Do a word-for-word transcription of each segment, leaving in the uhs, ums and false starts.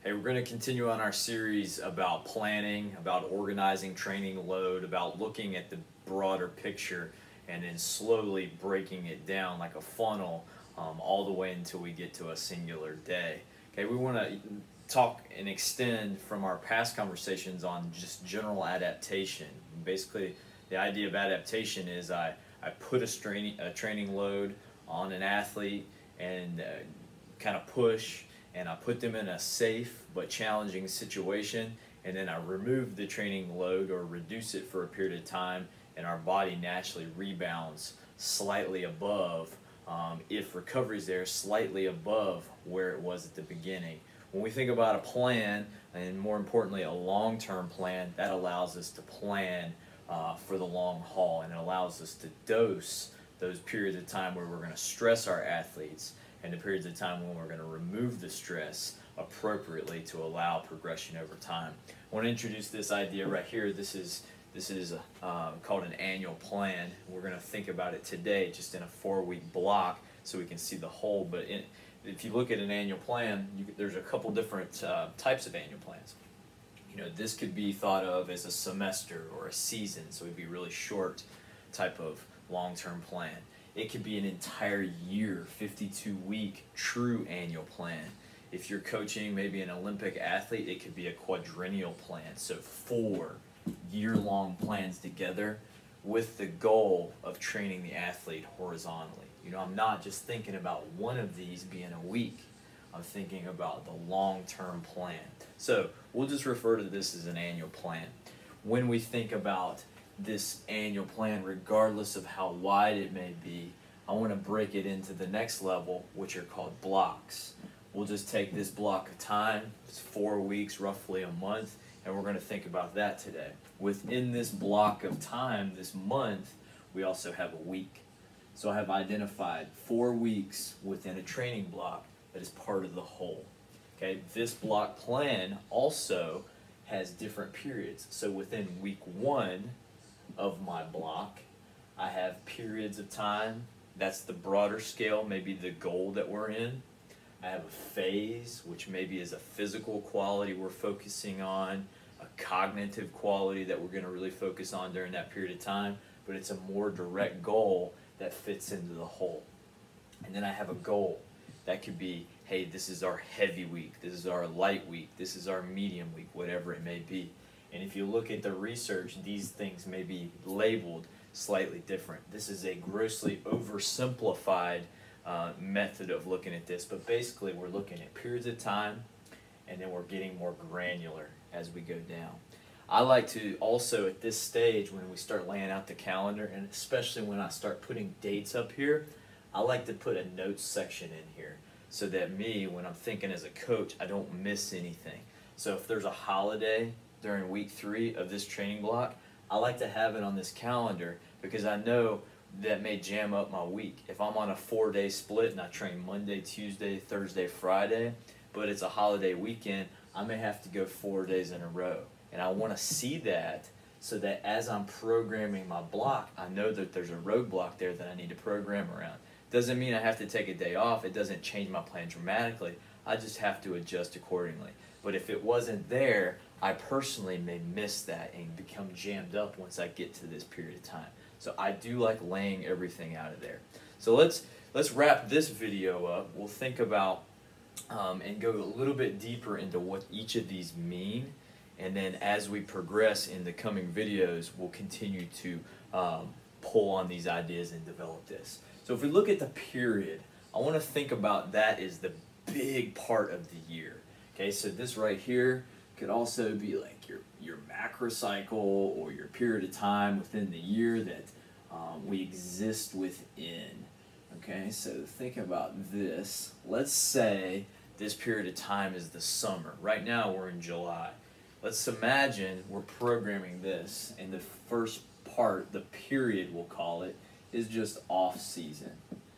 Hey, we're going to continue on our series about planning, about organizing training load, about looking at the broader picture and then slowly breaking it down like a funnel um, all the way until we get to a singular day. Okay, we want to talk and extend from our past conversations on just general adaptation. Basically, the idea of adaptation is I, I put a, straining, a training load on an athlete and uh, kind of push, and I put them in a safe but challenging situation, and then I remove the training load or reduce it for a period of time, and our body naturally rebounds slightly above, um, if recovery is there, slightly above where it was at the beginning. When we think about a plan, and more importantly a long-term plan, that allows us to plan uh, for the long haul, and it allows us to dose those periods of time where we're going to stress our athletes and the periods of time when we're going to remove the stress appropriately to allow progression over time. I want to introduce this idea right here. This is this is uh, called an annual plan. We're going to think about it today just in a four-week block so we can see the whole. But in, if you look at an annual plan, you, there's a couple different uh, types of annual plans. You know, this could be thought of as a semester or a season, so it'd be really short type of long-term plan. It could be an entire year, fifty-two week true annual plan. If you're coaching maybe an Olympic athlete, it could be a quadrennial plan. So four year-long plans together with the goal of training the athlete horizontally. You know, I'm not just thinking about one of these being a week. I'm thinking about the long-term plan. So we'll just refer to this as an annual plan. When we think about this annual plan, regardless of how wide it may be, I want to break it into the next level, which are called blocks. We'll just take this block of time, it's four weeks, roughly a month, and we're going to think about that today. Within this block of time, this month, we also have a week. So I have identified four weeks within a training block that is part of the whole. Okay, this block plan also has different periods. So within week one of my block, I have periods of time. That's the broader scale, maybe the goal that we're in. I have a phase, which maybe is a physical quality we're focusing on, a cognitive quality that we're going to really focus on during that period of time, but it's a more direct goal that fits into the whole. And then I have a goal. That could be, hey, this is our heavy week, this is our light week, this is our medium week, whatever it may be. And if you look at the research, these things may be labeled slightly different. This is a grossly oversimplified uh, method of looking at this, but basically we're looking at periods of time and then we're getting more granular as we go down. I like to also at this stage, when we start laying out the calendar, and especially when I start putting dates up here, I like to put a notes section in here so that me, when I'm thinking as a coach, I don't miss anything. So if there's a holiday during week three of this training block, I like to have it on this calendar because I know that may jam up my week. If I'm on a four-day split and I train Monday, Tuesday, Thursday, Friday, but it's a holiday weekend, I may have to go four days in a row. And I want to see that so that as I'm programming my block, I know that there's a roadblock there that I need to program around. Doesn't mean I have to take a day off. It doesn't change my plan dramatically. I just have to adjust accordingly. But if it wasn't there, I personally may miss that and become jammed up once I get to this period of time. So I do like laying everything out of there. So let's let's wrap this video up. We'll think about um, and go a little bit deeper into what each of these mean. And then as we progress in the coming videos, we'll continue to um, pull on these ideas and develop this. So if we look at the period, I want to think about that as the big part of the year. Okay, so this right here could also be like your, your macrocycle or your period of time within the year that um, we exist within. Okay, so think about this. Let's say this period of time is the summer. Right now we're in July. Let's imagine we're programming this, and the first part, the period we'll call it, is just off season.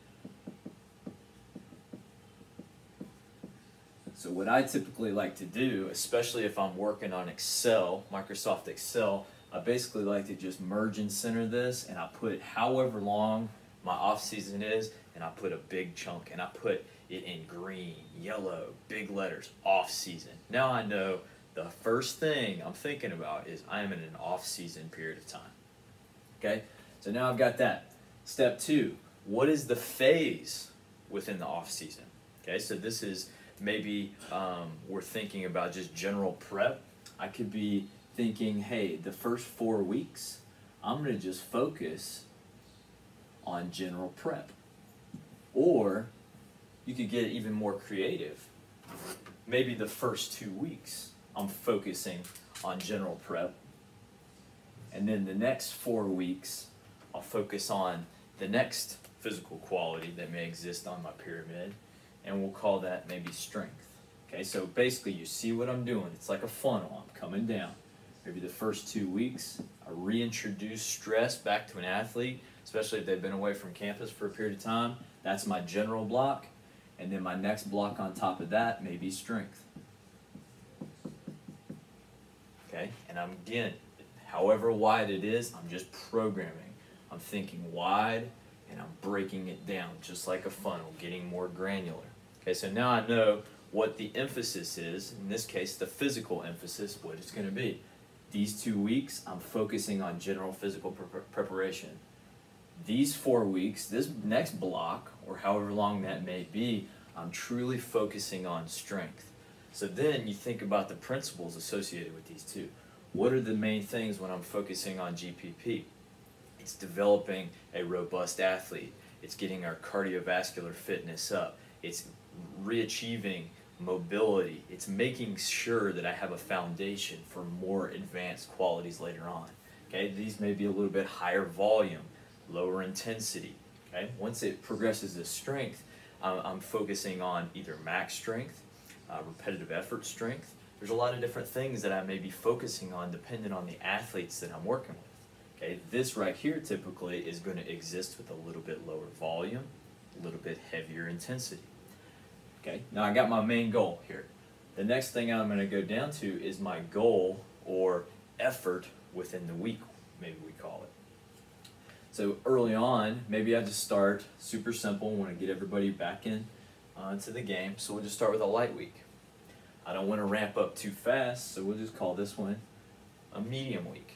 So what I typically like to do, especially if I'm working on Excel, Microsoft Excel, I basically like to just merge and center this, and I put however long my off season is, and I put a big chunk, and I put it in green, yellow, big letters, off season. Now I know the first thing I'm thinking about is I am in an off season period of time. Okay, so now I've got that. Step two, what is the phase within the off season? Okay, so this is maybe um, we're thinking about just general prep. I could be thinking, hey, the first four weeks, I'm going to just focus on general prep. Or you could get even more creative. Maybe the first two weeks, I'm focusing on general prep. And then the next four weeks, I'll focus on the next physical quality that may exist on my pyramid, and we'll call that maybe strength. Okay, so basically you see what I'm doing. It's like a funnel. I'm coming down. Maybe the first two weeks, I reintroduce stress back to an athlete, especially if they've been away from campus for a period of time. That's my general block. And then my next block on top of that may be strength. Okay, and I'm, again, however wide it is, I'm just programming. I'm thinking wide, and I'm breaking it down, just like a funnel, getting more granular. Okay, so now I know what the emphasis is, in this case, the physical emphasis, what it's going to be. These two weeks, I'm focusing on general physical pre preparation. These four weeks, this next block, or however long that may be, I'm truly focusing on strength. So then you think about the principles associated with these two. What are the main things when I'm focusing on G P P? It's developing a robust athlete. It's getting our cardiovascular fitness up. It's reachieving mobility. It's making sure that I have a foundation for more advanced qualities later on. Okay, these may be a little bit higher volume, lower intensity. Okay, once it progresses to strength, um, I'm focusing on either max strength, uh, repetitive effort strength. There's a lot of different things that I may be focusing on depending on the athletes that I'm working with. Okay, this right here typically is going to exist with a little bit lower volume, a little bit heavier intensity. Okay, now I got my main goal here. The next thing I'm going to go down to is my goal or effort within the week, maybe we call it. So early on, maybe I just start super simple, want to get everybody back in uh, to the game, so we'll just start with a light week. I don't want to ramp up too fast, so we'll just call this one a medium week.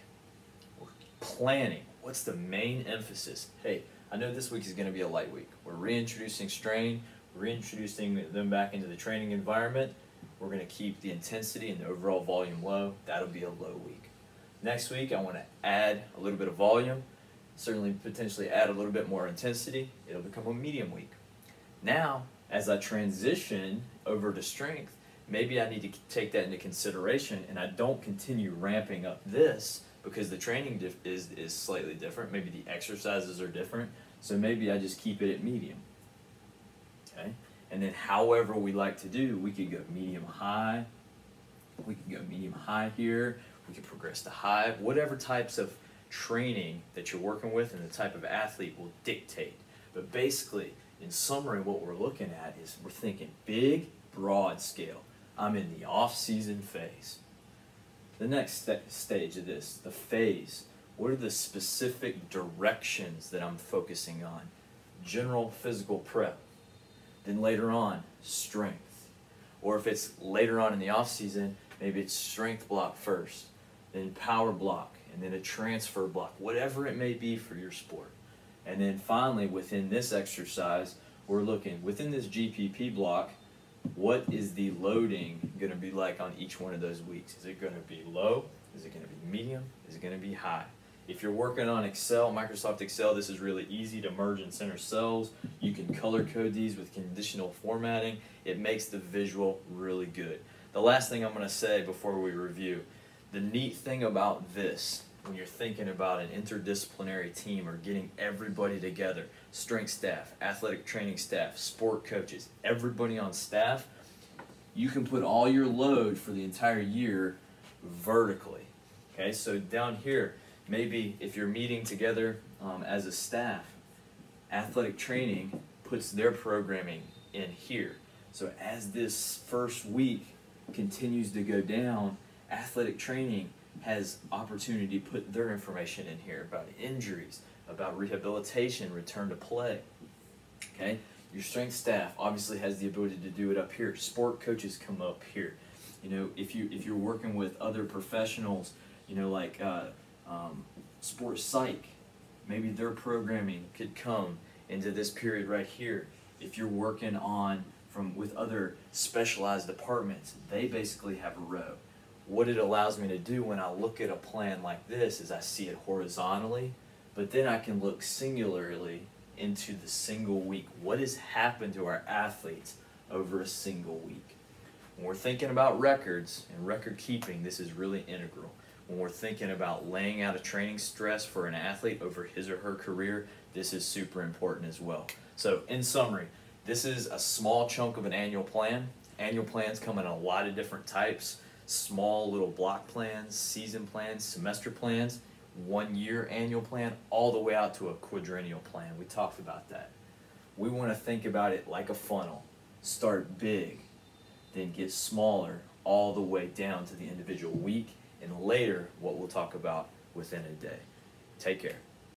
Planning, what's the main emphasis? Hey, I know this week is going to be a light week. We're reintroducing strain, reintroducing them back into the training environment. We're going to keep the intensity and the overall volume low. That'll be a low week. Next week, I want to add a little bit of volume, certainly potentially add a little bit more intensity. It'll become a medium week. Now, as I transition over to strength, maybe I need to take that into consideration and I don't continue ramping up this because the training diff is, is slightly different. Maybe the exercises are different. So maybe I just keep it at medium. Okay? And then however we like to do, we could go medium high. We could go medium high here. We could progress to high. Whatever types of training that you're working with and the type of athlete will dictate. But basically, in summary, what we're looking at is we're thinking big, broad scale. I'm in the off-season phase. The next st stage of this, the phase. What are the specific directions that I'm focusing on? General physical prep. Then later on, strength. Or if it's later on in the off-season, maybe it's strength block first, then power block, and then a transfer block, whatever it may be for your sport. And then finally, within this exercise, we're looking, within this G P P block, what is the loading going to be like on each one of those weeks? Is it going to be low? Is it going to be medium? Is it going to be high? If you're working on Excel, Microsoft Excel, this is really easy to merge and center cells. You can color code these with conditional formatting. It makes the visual really good. The last thing I'm going to say before we review, the neat thing about this, when you're thinking about an interdisciplinary team or getting everybody together, strength staff, athletic training staff, sport coaches, everybody on staff, you can put all your load for the entire year vertically. Okay, so down here, maybe if you're meeting together um, as a staff, athletic training puts their programming in here. So as this first week continues to go down, athletic training has opportunity to put their information in here about injuries, about rehabilitation, return to play. Okay, Your strength staff obviously has the ability to do it up here. Sport coaches come up here. You know, if you if you're working with other professionals, you know, like uh, um, sports psych, maybe their programming could come into this period right here. If you're working on from with other specialized departments, they basically have a row. What it allows me to do when I look at a plan like this is I see it horizontally, but then I can look singularly into the single week. What has happened to our athletes over a single week? When we're thinking about records and record keeping, this is really integral. When we're thinking about laying out a training stress for an athlete over his or her career, this is super important as well. So in summary, this is a small chunk of an annual plan. Annual plans come in a lot of different types. Small little block plans, season plans, semester plans, one year annual plan, all the way out to a quadrennial plan. We talked about that. We want to think about it like a funnel. Start big, then get smaller all the way down to the individual week, and later what we'll talk about within a day. Take care.